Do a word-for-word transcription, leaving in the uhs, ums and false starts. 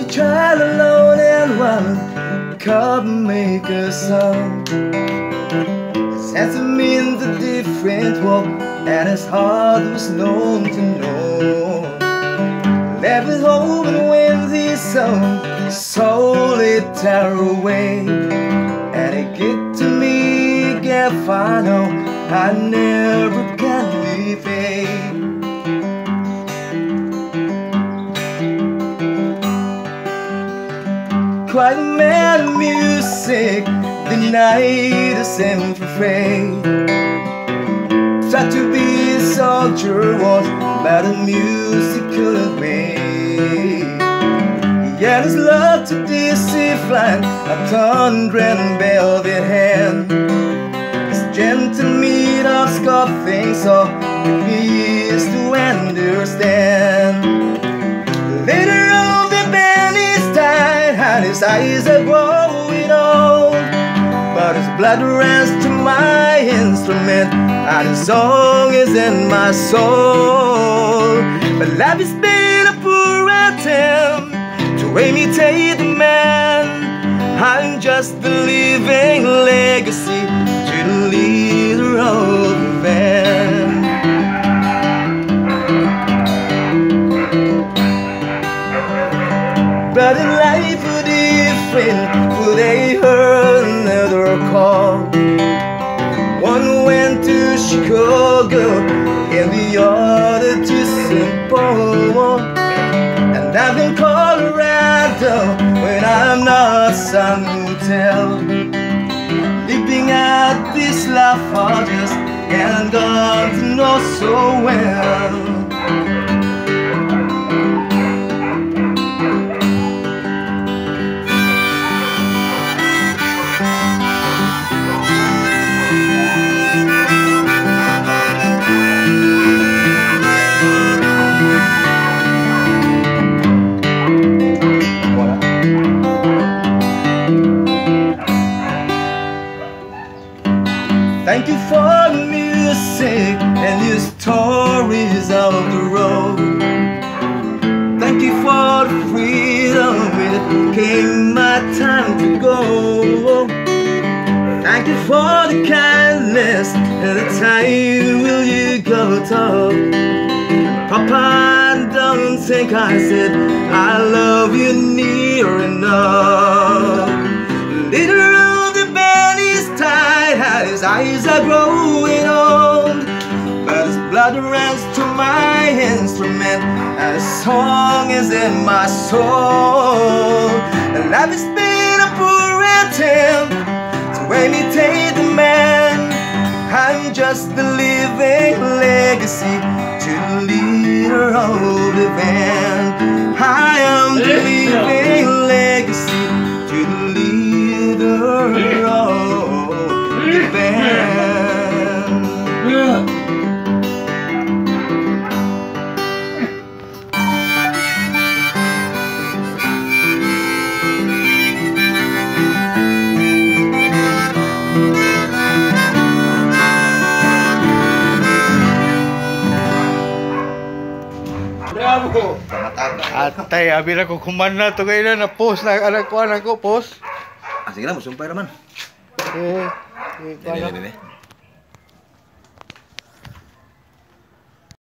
child alone and one could make a sound. His hands means a different walk, and his heart was known to know. Left with hope and when his song solitary away, and it get to me, get I know I never can leave it. Quite mad at music, the night is sent for fate. Tried to be a soldier once, but the music couldn't wait. He had his love to deceive flight, a thunder and velvet hand. His gentle meat of scoffing, so it is to understand. Later on the band is tied, and his eyes are growing old, but his blood runs to my instrument, and his song is in my soul. But life has been a poor attempt to imitate the man. I'm just the living legacy to the leader of the band. But in life would different, for they heard another call. One went to Chicago and the other to Saint Paul. And I'm in Colorado when I'm not San Hotel, living at this life I just and got to know so well. Thank you for the music and your stories of the road. Thank you for the freedom when it came my time to go. Thank you for the kindness and the time will you go talk. Papa, don't think I said I love you near enough. Later on the band is tied, his eyes are growing old, but his blood runs to my instrument, and his song is in my soul. And life has been a poor attempt to imitate the man. I'm just the living legacy to the leader of the band. I am the living legacy to the leader of the band. Bravo! Atay, abira ko kumana to kayo na post na anak ko anak ko post. Ah, sige lang, musumpay naman. Eh, eh, Dili, dili.